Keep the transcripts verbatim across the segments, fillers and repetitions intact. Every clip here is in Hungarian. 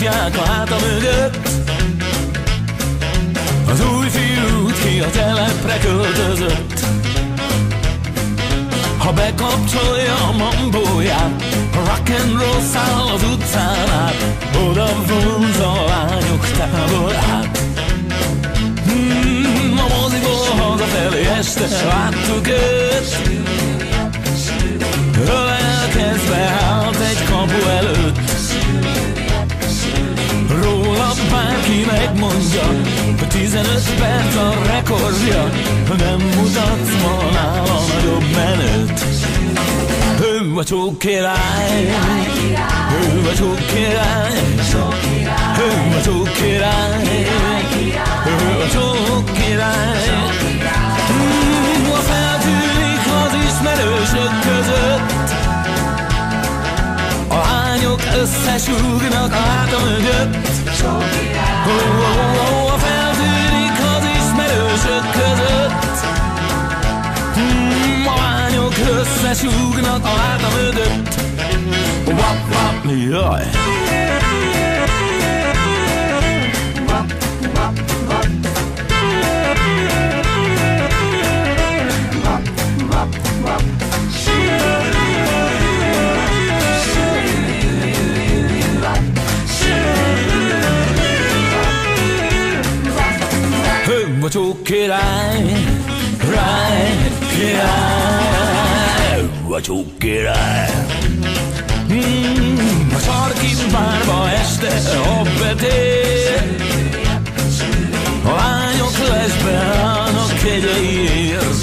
tudják a háta mögött. Az új fiút ki a telepre költözött. Ha bekapcsolja a mambóját, a rock and roll száll az utcán át, oda vonza a lányok táborát. Hmm, a moziból hazafelé este láttuk őt, ölelkezve állt egy kapu előtt. Róla bárki megmondja, hogy tizenöt perc a rekordja, nem mutatsz ma nála nagyobb menőt. Ő a csók király, ő a csók király, ő a csók király, ő a csók király. Hmm, ha feltűnik az ismerősök között, a lányok összesúgnak a háta mögött. Oh, oh, oh, ha feltűnik az ismerősök között, hmm, a lányok összesúgnak a háta mögött. Wap, wap, jaj! A csók király, ráj, király, a csók király. Hmm, a sarki bárba este a betér, a lányok lesbe állnak kegyeiért,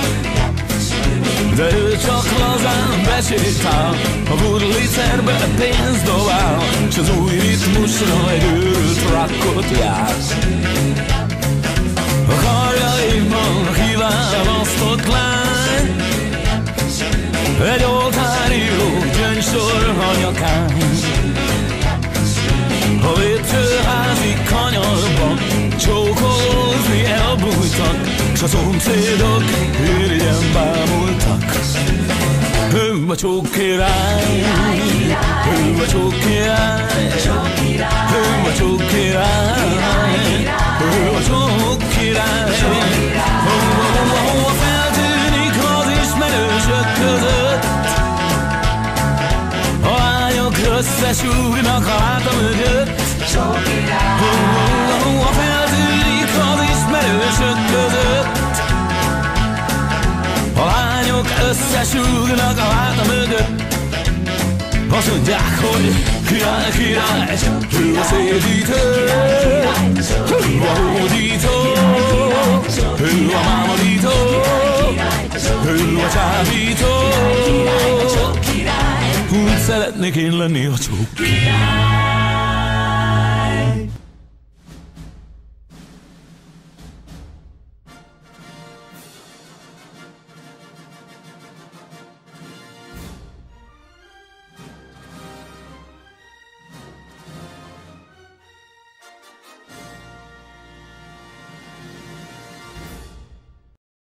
de ő csak lazán besétál, a burlicerbe pénzt dobál, s az új ritmusra egy őrült rockot jár. A karjaiban kiválasztott lány, egy oltáríró gyöngysor a nyakán. A lépcsőházi kanyarban csókolózni elbújtak, s a szomszédok irigyen bámultak. Ő a csók király, ő a csók király, ő a csók király, ő a csók király. Ha feltűnik az ismerősök között, a lányok összesúgnak a háta mögött. Ha feltűnik az ismerősök között, a lányok összesúgnak a háta mögött. Azt mondják, hogy király, király, ő a szédítő, ő a hódító, ő a mámorító, ő a csábító. Úgy szeretnék én lenni a csók király.